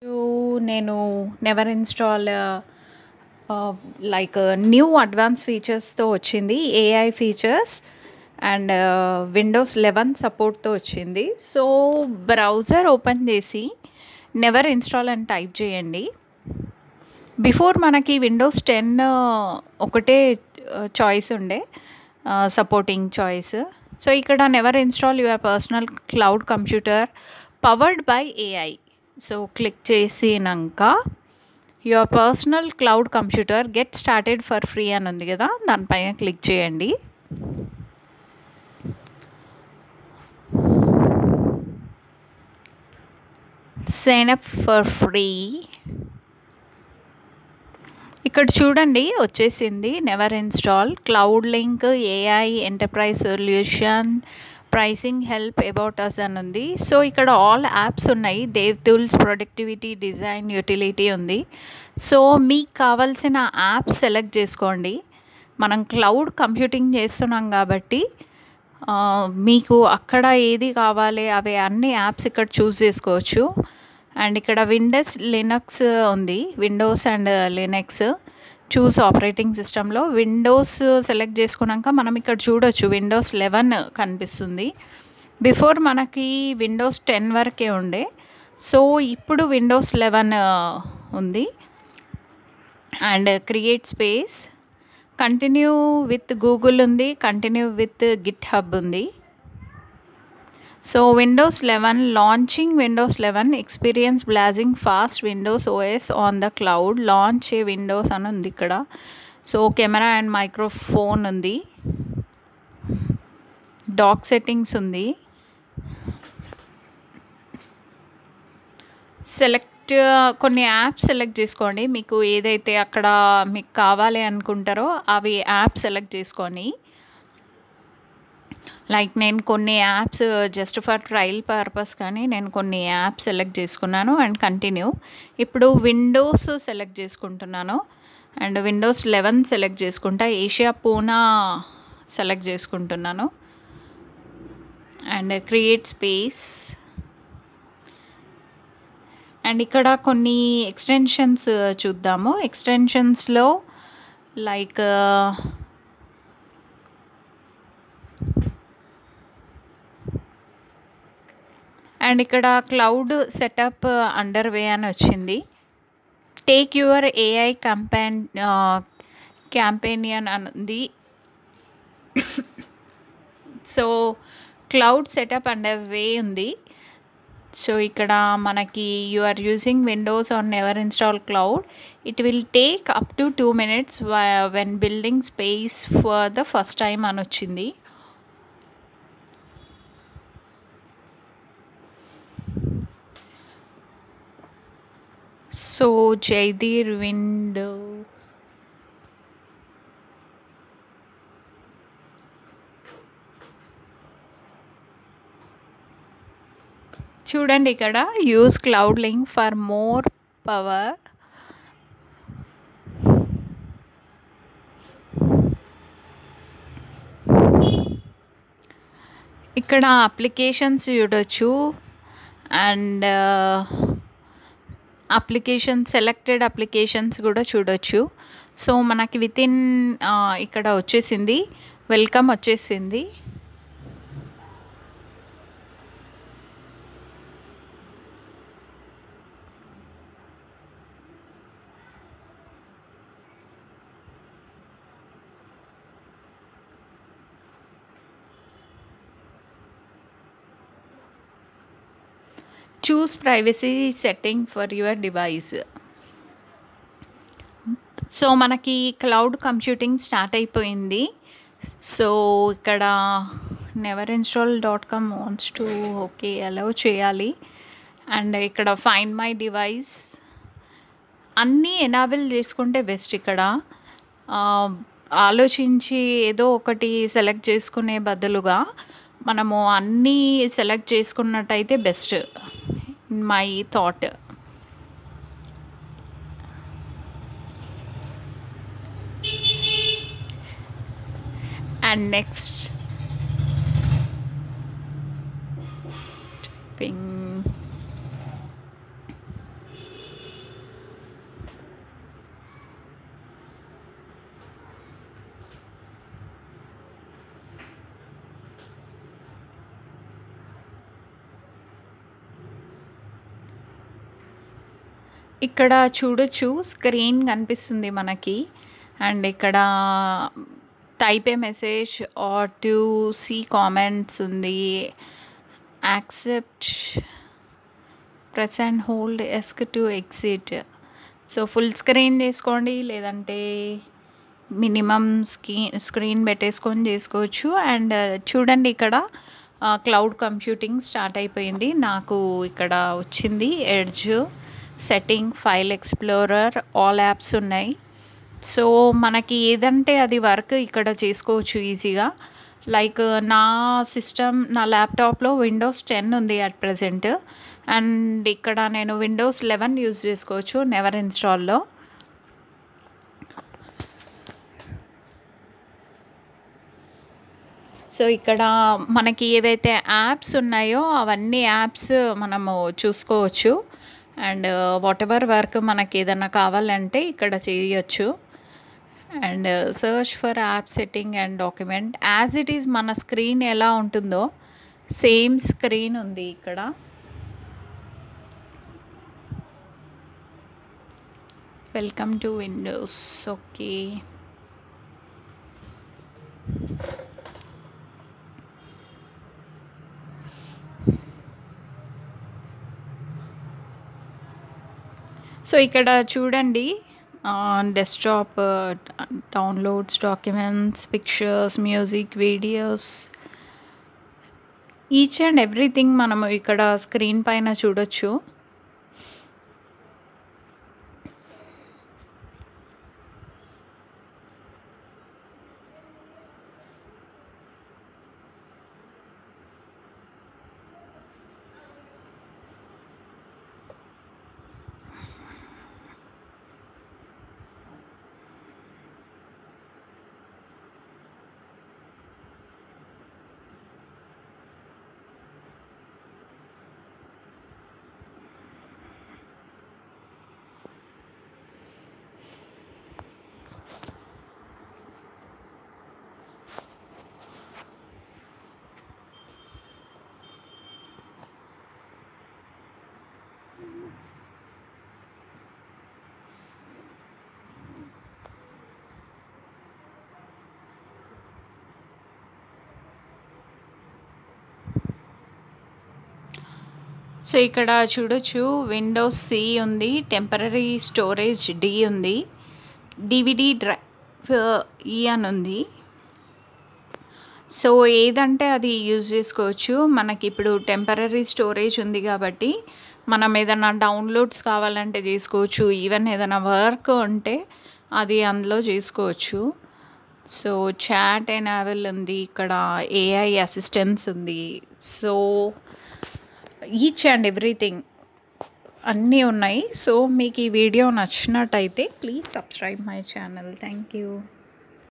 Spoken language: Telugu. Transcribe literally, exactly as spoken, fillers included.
నేను never install ah, like new advance ఫీచర్స్‌తో వచ్చింది. AI features and Windows eleven సపోర్ట్‌తో వచ్చింది. సో, బ్రౌజర్ ఓపెన్ చేసి నెవర్ ఇన్‌స్టాల్ అని టైప్ చేయండి. బిఫోర్ మనకి విండోస్ టెన్ ఒకటే చాయిస్ ఉండే ఆహ్, సపోర్టింగ్ చాయిస్. సో, ఇక్కడ never install your personal cloud computer powered by AI. So, click చేసినంక your personal cloud computer get started for free అని ఉంది కదా, దానిపైన క్లిక్ చేయండి. Sign up for free. ఇక్కడ చూడండి వచ్చేసింది never install cloud link AI enterprise solution pricing help about us అని ఉంది. సో, ఇక్కడ ఆల్ యాప్స్ ఉన్నాయి. Dev tools productivity design utility ఉంది. సో, మీకు కావాల్సిన యాప్ సెలెక్ట్ చేసుకోండి. మనం క్లౌడ్ కంప్యూటింగ్ చేస్తున్నాం కాబట్టి మీకు అక్కడ ఏది కావాలి అవి అన్ని యాప్స్ ఇక్కడ చూస్ చేసుకోవచ్చు. అండ్ ఇక్కడ విండోస్ లినక్స్ ఉంది. Windows and Linux choose operating సిస్టంలో విండోస్ సెలెక్ట్ చేసుకున్నాక మనం ఇక్కడ చూడొచ్చు విండోస్ లెవెన్ కనిపిస్తుంది. బిఫోర్ మనకి విండోస్ టెన్ వరకే ఉండే. సో, ఇప్పుడు విండోస్ లెవెన్ ఉంది. And create space continue with Google ఉంది, కంటిన్యూ విత్ గిట్ హబ్ ఉంది. So, Windows eleven launching Windows eleven experience blazing fast Windows OS on the cloud launch a Windows అని ఉంది ఇక్కడ. సో, కెమెరా అండ్ మైక్రోఫోన్ ఉంది, డాక్ సెట్టింగ్స్ ఉంది. సెలెక్ట్ కొన్ని యాప్స్ సెలెక్ట్ చేసుకోండి. మీకు ఏదైతే అక్కడ మీకు కావాలి అనుకుంటారో అవి యాప్ సెలెక్ట్ చేసుకొని, లైక్ నేను కొన్ని apps just for trial purpose కానీ నేను కొన్ని యాప్స్ సెలెక్ట్ చేసుకున్నాను అండ్ కంటిన్యూ. ఇప్పుడు విండోస్ సెలెక్ట్ చేసుకుంటున్నాను అండ్ విండోస్ లెవెన్ సెలెక్ట్ చేసుకుంటా. ఏషియా పూనా సెలెక్ట్ చేసుకుంటున్నాను అండ్ క్రియేట్ స్పేస్. అండ్ ఇక్కడ కొన్ని ఎక్స్టెన్షన్స్ చూద్దాము. ఎక్స్టెన్షన్స్లో లైక్ అండ్ ఇక్కడ క్లౌడ్ సెటప్ అండర్ వే అని వచ్చింది. Take your AI companion campaign అని ఉంది. So, cloud setup under way ఉంది. సో, ఇక్కడ మనకి you are using Windows on never install cloud it will take up to two minutes when building space for the first time అని వచ్చింది. సో, జైదీర్ విండో చూడండి ఇక్కడ use cloud link for more power. ఇక్కడ అప్లికేషన్స్ చూడొచ్చు అండ్ అప్లికేషన్ సెలెక్టెడ్ అప్లికేషన్స్ కూడా చూడొచ్చు. సో, మనకి వితిన్ ఇక్కడ వచ్చేసింది వెల్కమ్ వచ్చేసింది. Choose privacy setting for your device. So, మనకి క్లౌడ్ కంప్యూటింగ్ స్టార్ట్ అయిపోయింది. సో, ఇక్కడ never install dot com wants to okay allow చేయాలి. అండ్ ఇక్కడ ఫైండ్ మై డివైస్ అన్నీ ఎనాబుల్ చేసుకుంటే బెస్ట్. ఇక్కడ ఆలోచించి ఏదో ఒకటి సెలెక్ట్ చేసుకునే బదులుగా మనము అన్నీ సెలెక్ట్ చేసుకున్నట్టయితే best my thought. And next ping ఇక్కడ చూడొచ్చు స్క్రీన్ కనిపిస్తుంది మనకి. అండ్ ఇక్కడ type a message or to see comments ఉంది. Accept, press and hold Esc to exit. So full screen చేసుకోండి, లేదంటే మినిమం స్క్రీ స్క్రీన్ పెట్టేసుకొని చేసుకోవచ్చు. అండ్ చూడండి ఇక్కడ క్లౌడ్ కంప్యూటింగ్ స్టార్ట్ అయిపోయింది. నాకు ఇక్కడ వచ్చింది Edge, setting, file explorer, all apps ఉన్నాయి. సో మనకి ఏదంటే అది వర్క్ ఇక్కడ చేసుకోవచ్చు ఈజీగా. లైక్ నా సిస్టమ్, నా ల్యాప్టాప్లో విండోస్ టెన్ ఉంది అట్ ప్రజెంట్. అండ్ ఇక్కడ నేను విండోస్ లెవెన్ యూజ్ చేసుకోవచ్చు నెవర్ ఇన్స్టాల్లో. సో ఇక్కడ మనకి ఏవైతే యాప్స్ ఉన్నాయో అవన్నీ యాప్స్ మనము చూసుకోవచ్చు. అండ్ వాట్ ఎవర్ వర్క్ మనకి ఏదైనా కావాలంటే ఇక్కడ చేయొచ్చు. And search for app setting and document. As it is మన స్క్రీన్ ఎలా ఉంటుందో సేమ్ స్క్రీన్ ఉంది ఇక్కడ. Welcome to Windows. Okay, so ఇక్కడ చూడండి desktop, downloads, documents, pictures, music, videos, each and everything మనము ఇక్కడ స్క్రీన్ పైన చూడొచ్చు. సో ఇక్కడ చూడొచ్చు విండోస్ సి ఉంది, టెంపరరీ స్టోరేజ్ డి ఉంది, డివిడి డ్రైవ్ ఈ అని ఉంది. సో ఏదంటే అది యూజ్ చేసుకోవచ్చు. మనకి ఇప్పుడు టెంపరరీ స్టోరేజ్ ఉంది కాబట్టి మనం ఏదైనా డౌన్లోడ్స్ కావాలంటే చేసుకోవచ్చు. ఈవెన్ ఏదైనా వర్క్ ఉంటే అది అందులో చేసుకోవచ్చు. సో చాట్ ఎనేబుల్ ఉంది, ఇక్కడ ఏఐ అసిస్టెన్స్ ఉంది. సో ఈచ్ అండ్ ఎవ్రీథింగ్ అన్నీ ఉన్నాయి. సో మీకు ఈ వీడియో నచ్చినట్టయితే please subscribe my channel. Thank you.